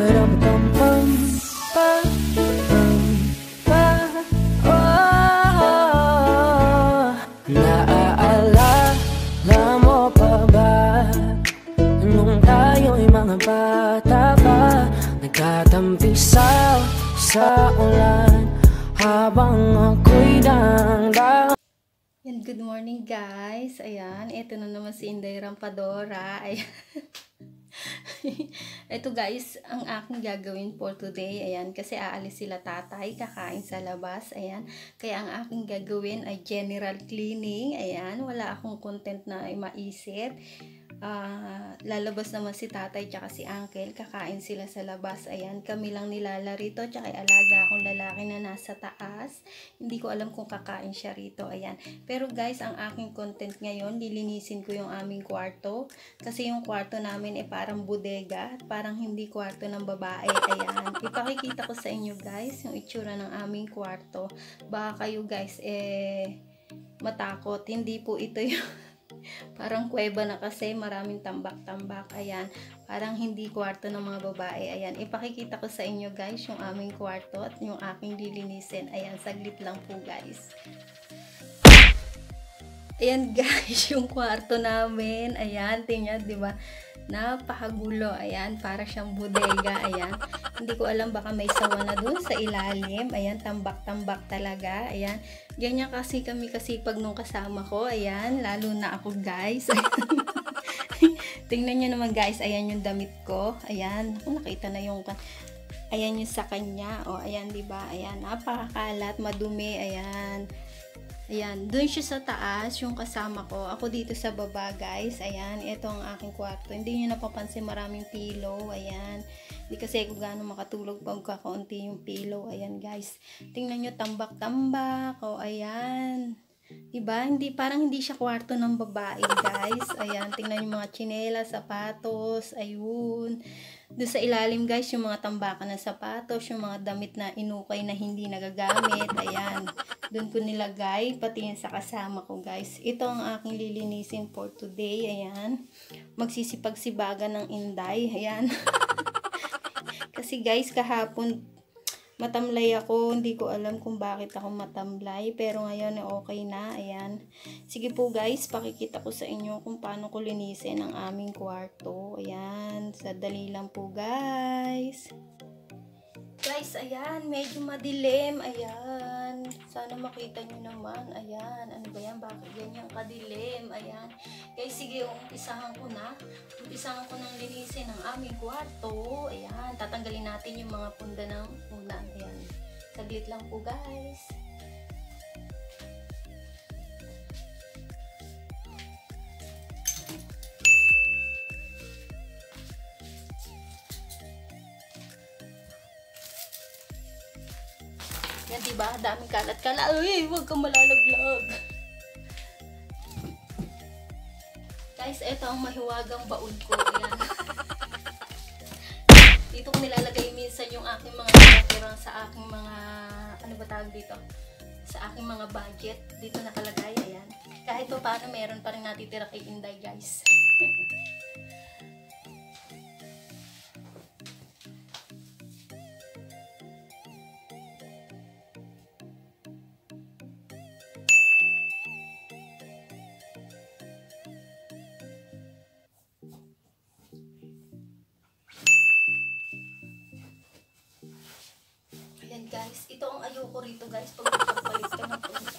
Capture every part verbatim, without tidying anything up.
Ram-pam-pam, pa, pam, pa, oh. Naaalala mo pa ba nung tayo'y mga bata pa, nagtatampisaw sa ulan habang ako'y dang-dang. Yan, good morning guys. Ayan, ito na naman si Inday Rampadora. Ayan. Ito guys, ang aking gagawin for today. Ayan, kasi aalis sila tatay, kakain sa labas. Ayan, kaya ang aking gagawin ay general cleaning. Ayan, wala akong content na maisip. Uh, lalabas naman si tatay tsaka si uncle, kakain sila sa labas. Ayan, kami lang nilala rito, tsaka alaga akong lalaki na nasa taas. Hindi ko alam kung kakain siya rito. Ayan, pero guys, ang aking content ngayon, lilinisin ko yung aming kwarto, kasi yung kwarto namin ay parang bodega, parang hindi kwarto ng babae. Ayan, ipakikita ko sa inyo guys yung itsura ng aming kwarto. Baka kayo guys eh matakot, hindi po ito yung parang kuweba na kasi maraming tambak-tambak. Ayan, parang hindi kwarto ng mga babae. Ayan, ipakikita ko sa inyo guys yung aming kwarto at yung aking lilinisin. Ayan, saglit lang po guys. Ayan guys, yung kwarto namin. Ayan, tingnan, di ba? Napakagulo. Ayan, para siyang bodega. Ayan, hindi ko alam, baka may sawa na dun sa ilalim. Ayan, tambak-tambak talaga. Ayan, ganyan kasi kami kasipag nung kasama ko. Ayan, lalo na ako guys. Tingnan nyo naman guys, ayan yung damit ko. Ayan, kung nakita na yung ayan yung sa kanya. O, ayan, diba? Ayan, napakakalat, madumi. Ayan. Ayan, dun siya sa taas, yung kasama ko. Ako dito sa baba, guys. Ayan, ito ang aking kwarto. Hindi nyo napapansin, maraming pillow. Ayan, hindi kasi ako gano'ng makatulog pag kakaunti yung pillow. Ayan, guys. Tingnan nyo, tambak-tambak. O, ayan. Diba? Hindi, parang hindi siya kwarto ng babae, guys. Ayan, tingnan nyo mga tsinelas, sapatos. Ayun. Doon sa ilalim guys, yung mga tambakan na sapatos, yung mga damit na inukay na hindi nagagamit. Ayan, doon ko nilagay, pati yun sa kasama ko guys. Ito ang aking lilinisin for today. Ayan, magsisipag-sibagan ng Inday. Ayan. Kasi guys, kahapon matamlay ako, hindi ko alam kung bakit ako matamlay, pero ngayon okay na. Ayan, sige po guys, pakikita ko sa inyo kung paano ko linisin ang aming kwarto. Ayan, sadali lang po guys. Guys, ayan, medyo madilim. Ayan, sana makita nyo naman. Ayan, ano ba yan, bakit ganyan kadilim? Ayan, guys, sige, umpisahan ko na. Umpisahan ko ng linisin ang aming kwarto. Ayan, tatanggalin natin yung mga punda ng unan. Ayan, saglit lang po guys. Yan, diba? Daming kalat-kalat. Uy, huwag kang malalaglag. Guys, ito ang mahiwagang baon ko. Ayan. Dito ko nilalagay minsan yung aking mga natira sa aking mga, ano ba tawag dito? Sa aking mga budget. Dito nakalagay. Ayan. Kahit pa paano, meron pa rin natitira kay Inday, guys. Ayan guys, ito ang ayoko rito guys pag magpapalit ka ng punta.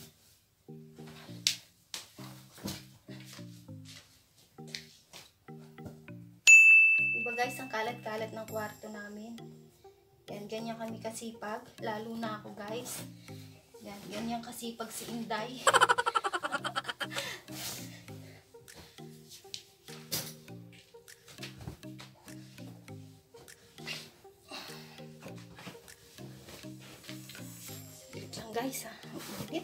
Diba guys, ang kalat-kalat ng kwarto namin. Yan, ganyan kami kasipag, lalo na ako guys. Yan, ganyan kasipag si Inday. Guys, ha, ulit.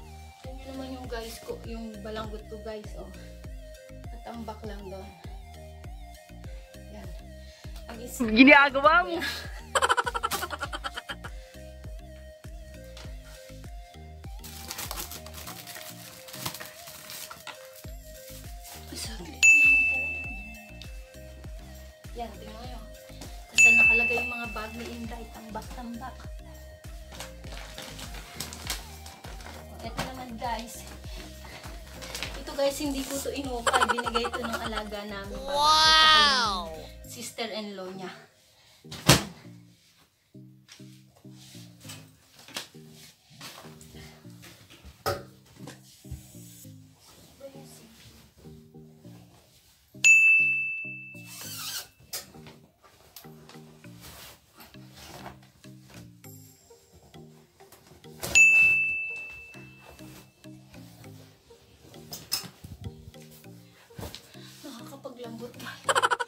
Yan naman yung guys ko, yung balanggot ko guys, oh. Natambak lang doon. Promise. Ginagawa mo. Saglit lang po. Yan, tingnan nyo. Kasi nakalagay yung mga bag ni Inday. Tambak-tambak. Ito naman guys. Ito guys, hindi ko to inukay. Binigay ito ng alaga namin. Wow! Sister-in-law niya. Nakakapaglambot guys.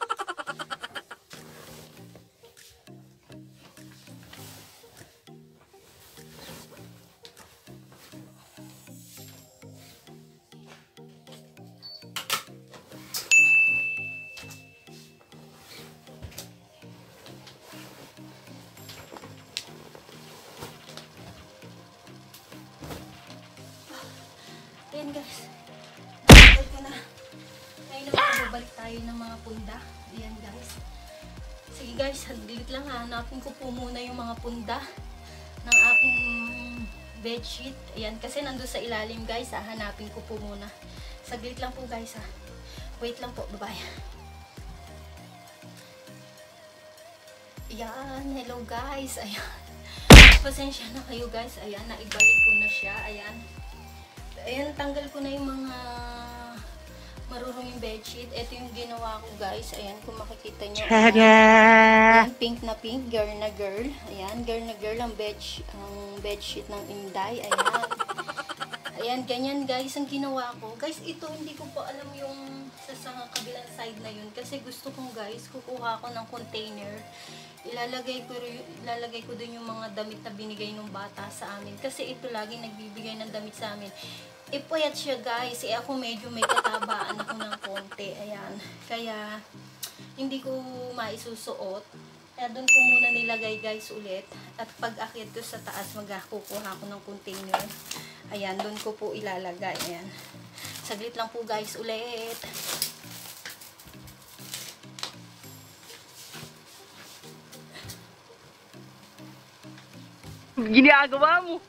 Ayan guys. Nakakal ko na. Ngayon naman babalik tayo ng mga punda. Ayan guys. Sige guys, saglit lang ha. Hanapin ko po muna yung mga punda ng aking bedsheet. Ayan, kasi nandun sa ilalim guys ha. Hanapin ko po muna. Saglit lang po guys ha. Wait lang po, bye-bye. Ayan, hello guys. Ayan. Pasensya na kayo guys. Ayan, naibalik ko na siya. Ayan. Ayan, tanggal ko na yung mga maruruming bedsheet. Ito yung ginawa ko guys. Ayan, kung makikita nyo. Ayan, pink na pink. Girl na girl. Ayan, girl na girl ang, bed, ang bedsheet ng Inday. Ayan. Ayan, ganyan guys ang ginawa ko. Guys, ito hindi ko pa alam yung sa, sa kabilang side na yun. Kasi gusto kong guys, kukuha ko ng container. Ilalagay ko, ilalagay ko dun yung mga damit na binigay ng bata sa amin. Kasi ito laging nagbibigay ng damit sa amin. Ipayat siya guys. Eh ako medyo may katabaan ako ng konti. Ayan. Kaya hindi ko maisusuot. Kaya doon ko muna nilagay guys ulit. At pag akyat ko sa taas, magkukuha ko ng container. Ayan. Doon ko po ilalagay. Ayan. Saglit lang po guys ulit. Ginagawa mo.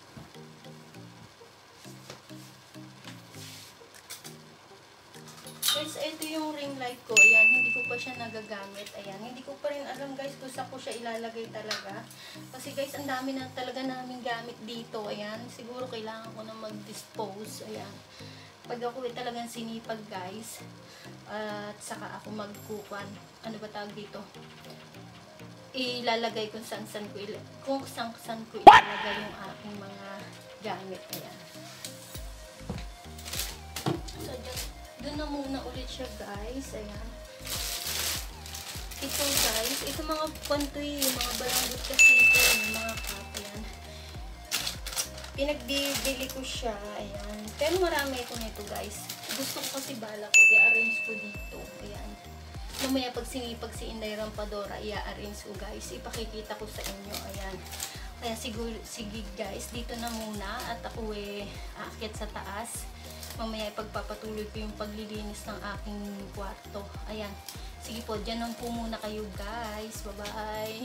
Guys, ito yung ring light ko. Ayan, hindi ko pa siya nagagamit. Ayan, hindi ko pa rin alam guys kung saan ko siya ilalagay talaga. Kasi guys, ang dami na talaga namin gamit dito. Ayan, siguro kailangan ko na mag-dispose. Ayan. Pag ako eh, talagang sinipag guys. Uh, at saka ako magkukuan. Ano ba tawag dito? Ilalagay kung saan saan ko ilalagay. Kung saan saan ko ilalagay yung aking mga gamit. Ayan. So, doon na muna ulit siya guys. Ayan. Ito guys, ito mga kwantoy, mga balangot kasi ito, yung mga cup. Ayan. Pinagbibili ko siya. Ayan. Pero marami ito nito guys. Gusto ko kasi bala ko. I-arrange ko dito. Ayan. Mamaya pag sinipag si Inday Rampadora, i-arrange ko guys. Ipakikita ko sa inyo. Ayan. Kaya siguro, sige guys, dito na muna. At ako eh, aakyat sa taas. Mamaya ipagpapatuloy ko yung paglilinis ng aking kwarto. Ayan. Sige po, dyan lang po muna kayo guys. Bye-bye.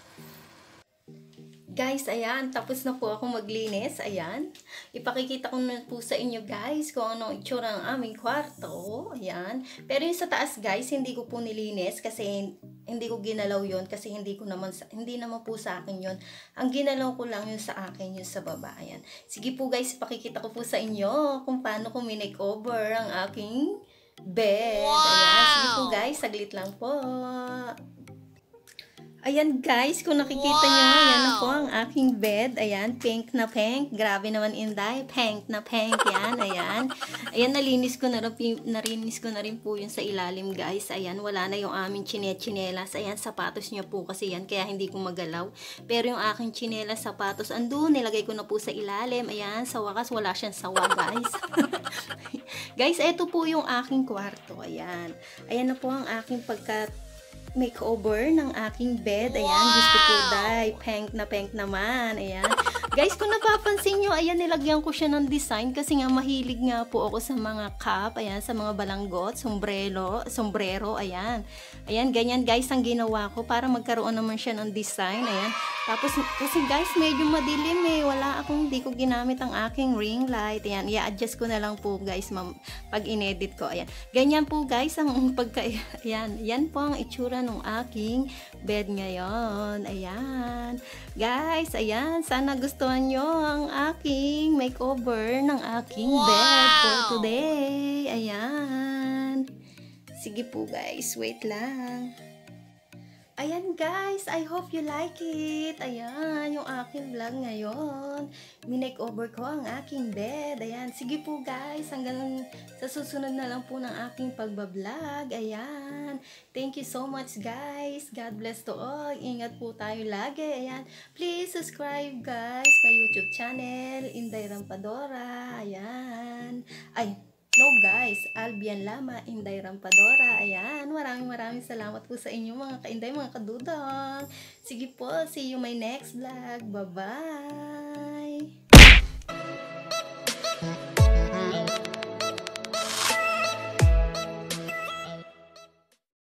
Guys, ayan. Tapos na po ako maglinis. Ayan. Ipakikita ko na po sa inyo guys kung ano itsura ng aming kwarto. Ayan. Pero yung sa taas guys, hindi ko po nilinis kasi hindi ko ginalaw yon kasi hindi ko naman, hindi naman po sa akin yon. Ang ginalaw ko lang yung sa akin, yung sa baba. Ayan. Sige po guys, ipakikita ko po sa inyo kung paano ko minake-over ang aking bed. Wow! Ayan. Sige po guys, saglit lang po. Ayan guys, kung nakikita wow! nyo, yan na po ang aking bed. Ayan, pink na pink. Grabe naman Inday, pink na pink yan. Ayan. Ayan, nalinis ko na rin, narinis ko na rin po yun sa ilalim guys. Ayan, wala na yung aming chine-chinelas. Ayan, sapatos niya po kasi yan, kaya hindi ko magalaw. Pero yung aking chinelas, sapatos, andun, nilagay ko na po sa ilalim. Ayan, sa wakas, wala siyang sawa guys. Guys, eto po yung aking kwarto. Ayan. Ayan na po ang aking pagkat makeover ng aking bed. Ayan, Diyos ko po, day. Pink na pink naman. Ayan. Guys, kung napapansin nyo, ayan, nilagyan ko siya ng design kasi nga mahilig nga po ako sa mga cap, ayan, sa mga balanggot, sombrero, sombrero, ayan. Ayan, ganyan guys ang ginawa ko para magkaroon naman siya ng design, ayan. Tapos, kasi guys, medyo madilim eh. Wala akong, hindi ko ginamit ang aking ring light. Ayan, i-adjust ko na lang po guys, ma'am, pag inedit ko. Ayan. Ganyan po guys ang pagka, ayan, yan po ang itsura ng aking bed ngayon. Ayan. Guys, ayan, sana gustuhan nyo ang aking makeover ng aking wow. bed for today. Ayan. Sige po guys, wait lang. Ayan guys, I hope you like it. Ayan, yung aking vlog ngayon. Minake-over ko ang aking bed. Ayan, sige po guys, hanggang sa susunod na lang po ng aking pagbablog. Ayan, thank you so much guys. God bless to all. Ingat po tayo lagi. Ayan, please subscribe guys my YouTube channel, Inday Rampadora. Ayan, ay, no guys, Albian Lama, Inday Rampadora. Ayan, maraming maraming salamat po sa inyo mga ka-Inday, mga kadudong. Sige po, see you my next vlog. Bye-bye!